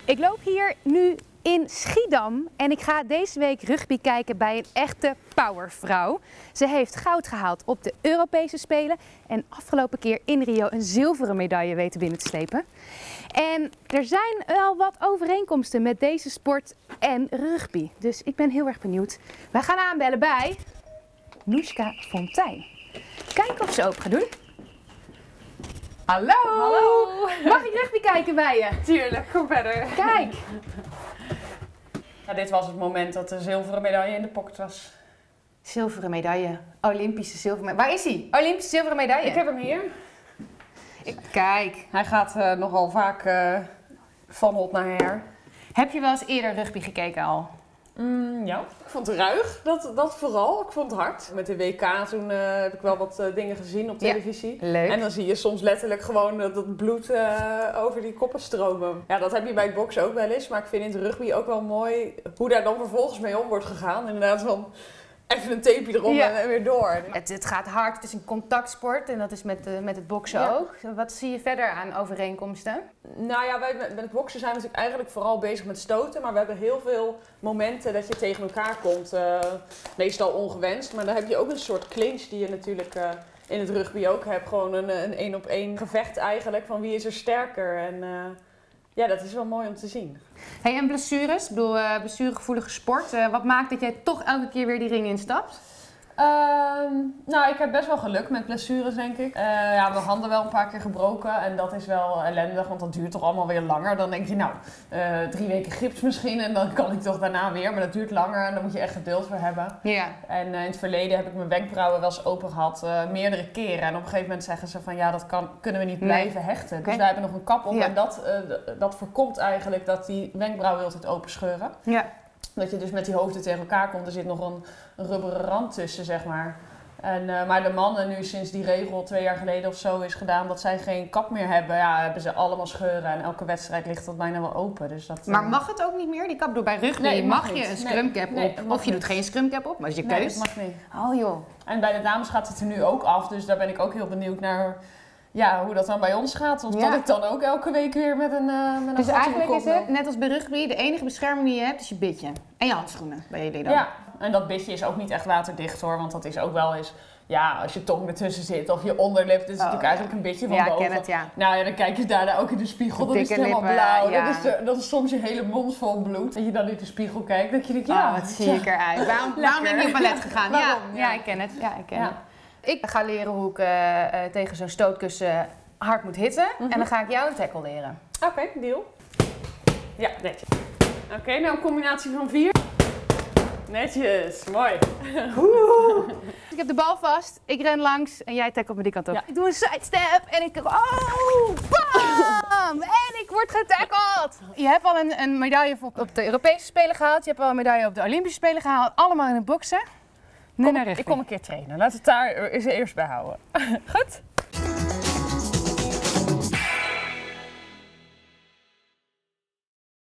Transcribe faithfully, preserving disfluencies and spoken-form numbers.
Ik loop hier nu in Schiedam en ik ga deze week rugby kijken bij een echte powervrouw. Ze heeft goud gehaald op de Europese Spelen en afgelopen keer in Rio een zilveren medaille weten binnen te slepen. En er zijn wel wat overeenkomsten met deze sport en rugby. Dus ik ben heel erg benieuwd. We gaan aanbellen bij Noeska Fontijn. Kijken of ze open gaat doen. Hallo! Hallo! Mag ik rugby kijken bij je? Tuurlijk, kom verder. Kijk! Ja, dit was het moment dat de zilveren medaille in de pocket was. Zilveren medaille. Olympische zilveren medaille. Waar is hij? Olympische zilveren medaille. Ik heb hem hier. Ik, kijk. Hij gaat uh, nogal vaak uh, van hot naar her. Heb je wel eens eerder rugby gekeken al? Mm, ja. Ik vond het ruig, dat, dat vooral. Ik vond het hard. Met de W K toen uh, heb ik wel wat uh, dingen gezien op televisie. Ja, leuk. En dan zie je soms letterlijk gewoon dat het bloed uh, over die koppen stromen. Ja, dat heb je bij het boksen ook wel eens. Maar ik vind in het rugby ook wel mooi hoe daar dan vervolgens mee om wordt gegaan. Inderdaad van even een tapeje erom ja. en weer door. Het, het gaat hard, het is een contactsport en dat is met, uh, met het boksen ja. ook. Wat zie je verder aan overeenkomsten? Nou ja, wij, met het boksen zijn we natuurlijk eigenlijk vooral bezig met stoten. Maar we hebben heel veel momenten dat je tegen elkaar komt. Uh, meestal ongewenst. Maar dan heb je ook een soort clinch die je natuurlijk uh, in het rugby ook hebt. Gewoon een een één op één gevecht eigenlijk. Van wie is er sterker. En uh, ja, dat is wel mooi om te zien. Hey, en blessures? Ik bedoel, uh, blessuregevoelige sport. Uh, wat maakt dat jij toch elke keer weer die ring instapt? Uh, nou, ik heb best wel geluk met blessures, denk ik. Uh, ja, mijn handen wel een paar keer gebroken en dat is wel ellendig, want dat duurt toch allemaal weer langer. Dan denk je, nou, uh, drie weken gips misschien en dan kan ik toch daarna weer, maar dat duurt langer en daar moet je echt geduld voor hebben. Ja. En uh, in het verleden heb ik mijn wenkbrauwen wel eens open gehad, uh, meerdere keren. En op een gegeven moment zeggen ze van, ja, dat kan, kunnen we niet nee. blijven hechten. Okay. Dus daar hebben we nog een kap op ja. en dat, uh, dat voorkomt eigenlijk dat die wenkbrauwen altijd open scheuren. Ja. Dat je dus met die hoofden tegen elkaar komt. Er zit nog een, een rubberen rand tussen, zeg maar. En, uh, maar de mannen nu sinds die regel twee jaar geleden of zo is gedaan dat zij geen kap meer hebben, ja, hebben ze allemaal scheuren. En elke wedstrijd ligt dat bijna wel open. Dus dat, maar uh... mag het ook niet meer? Die kap door bij rugby nee, mag, mag je niet. een scrumcap nee, op. nee, of je niet. doet geen scrumcap op, maar dat is je nee, keus. dat mag niet. Oh joh. En bij de dames gaat het er nu ook af. Dus daar ben ik ook heel benieuwd naar ja, hoe dat dan bij ons gaat. Of ja. dat ik dan ook elke week weer met een uh, met een Dus eigenlijk is het, dan. net als bij rugby, de enige bescherming die je hebt is je bitje. En je handschoenen bij jullie dan. Ja, en dat bitje is ook niet echt waterdicht hoor. Want dat is ook wel eens, ja, als je tong ertussen zit of je onderlip. Dat is oh, natuurlijk ja. eigenlijk een bitje van ja, boven. Ja, ken het, ja. Nou ja, dan kijk je daarna ook in de spiegel. Dan is het helemaal lippen, blauw. ja. Dan, is er, dan is soms je hele mond vol bloed. Dat je dan in de spiegel kijkt. Dat je denkt, ja. Oh, wat zie ik eruit. Waarom, waarom ben je op ballet gegaan? ja, ja. ja, ik ken het. Ja, ik ken ja. het. Ik ga leren hoe ik uh, uh, tegen zo'n stootkussen hard moet hitten. Mm-hmm. En dan ga ik jou een tackle leren. Oké, okay, deal. Ja, netjes. Oké, okay, nou een combinatie van vier. Netjes, mooi. Ik heb de bal vast, ik ren langs en jij tackelt me die kant op. Ja. Ik doe een sidestep en ik... Oh, bam! En ik word getackeld! Je hebt al een, een medaille op de Europese Spelen gehaald. Je hebt al een medaille op de Olympische Spelen gehaald. Allemaal in het boksen. Nu kom, naar rugby. Ik kom een keer trainen. Laten we het daar eerst bij houden. Goed?